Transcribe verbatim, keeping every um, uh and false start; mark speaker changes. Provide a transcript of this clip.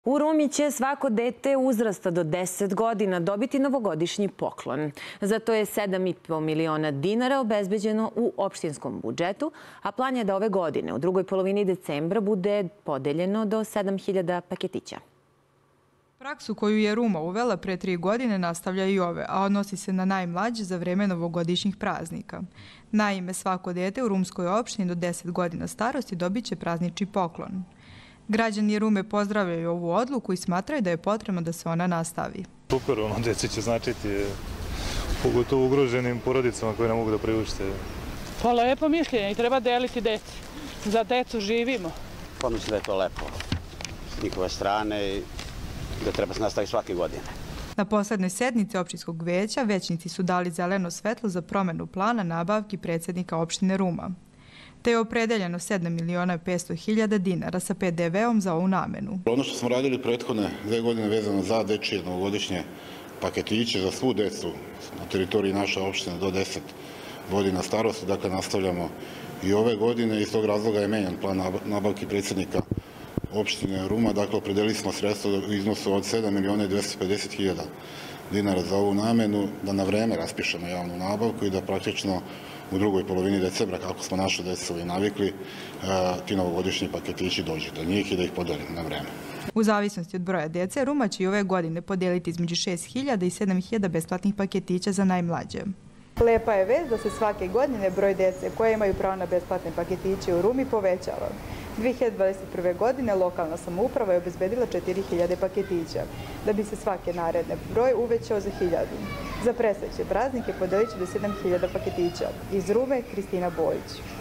Speaker 1: U Rumi će svako dete uzrasta do deset godina dobiti novogodišnji poklon. Zato je sedam i po miliona dinara obezbeđeno u opštinskom budžetu, a plan je da ove godine, u drugoj polovini decembra, bude podeljeno do sedam hiljada paketića.
Speaker 2: Praksu koju je Ruma uvela pre tri godine nastavlja i ove, a odnosi se na najmlađe za vreme novogodišnjih praznika. Naime, svako dete u rumskoj opštini do deset godina starosti dobit će praznični poklon. Građani Rume pozdravljaju ovu odluku i smatraju da je potrebno da se ona nastavi.
Speaker 3: Super, ono, deci će značiti, pogotovo ugroženim porodicama koje ne mogu da priušte.
Speaker 4: Pa lepo mišljenje i treba deliti deci. Za decu živimo.
Speaker 5: Pa mislim da je to lepo s njihove strane i da treba se nastaviti svake godine.
Speaker 2: Na poslednoj sednici opštinskog veća većnici su dali zeleno svetlo za promenu plana nabavki predsjednika opštine Ruma, te je opredeljeno sedam miliona petsto hiljada dinara sa pe de veom za ovu namenu.
Speaker 6: Ono što smo radili prethodne dve godine vezano za dečije novogodišnje paketiće za svu decu na teritoriji naše opštine do deset godina starosti, dakle nastavljamo i ove godine i iz tog razloga je menjan plan nabavki predsjednika opštine Ruma, dakle opredelili smo sredstva u iznosu od sedam miliona dvesta pedeset hiljada dinara za ovu namenu, da na vreme raspišemo javnu nabavku i da praktično u drugoj polovini decembra, kako smo naše decu i navikli, ti novogodišnji paketići dođu do njih i da ih podelimo na vreme.
Speaker 2: U zavisnosti od broja dece, Ruma će i ove godine podeliti između šest hiljada i sedam hiljada besplatnih paketića za najmlađe.
Speaker 7: Lepa je vest da se svake godine broj dece koje imaju pravo na besplatne paketiće u Rumi povećava. dve hiljade dvadeset prve. godine lokalna samouprava je obezbedila četiri hiljade paketića, da bi se svake naredne broj uvećao za hiljadu. Za predstojeće praznike podelit će do sedam hiljada paketića. Iz Rume, Kristina Bojić.